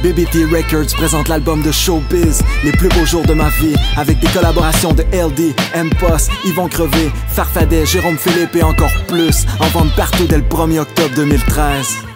BBT Records présente l'album de Showbiz, les plus beaux jours de ma vie, avec des collaborations de LD, M-Post, Yvon Crevé, Farfadet, Jérôme Philippe et encore plus, en vente partout dès le 1er octobre 2013.